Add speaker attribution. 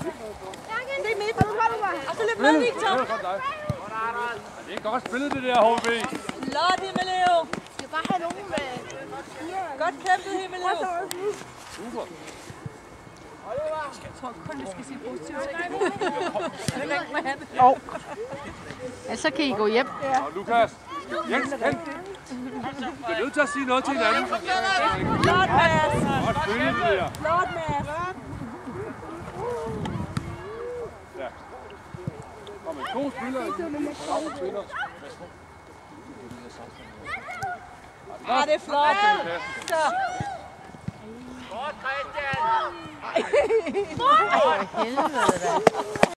Speaker 1: Det er midt. Og så løb med, Victor.
Speaker 2: Det er godt spillet, det der, HB.
Speaker 1: Flot, Himmeløv.
Speaker 3: Jeg skal bare have nogen med...
Speaker 1: Godt kæmpet, Himmeløv.
Speaker 2: Super.
Speaker 1: Jeg tror kun, vi skal sige positivt.
Speaker 3: Ja, så kan I gå hjem.
Speaker 2: Og Lukas. Jens, hen. Du er nødt til at sige noget til hinanden.
Speaker 1: Flot, Mads.
Speaker 2: Godt spillet, det der.
Speaker 1: Flot, Mads.
Speaker 2: Ja. Kom med 2 spillere.
Speaker 1: Ja, det er flot. Så.
Speaker 3: Helvede da.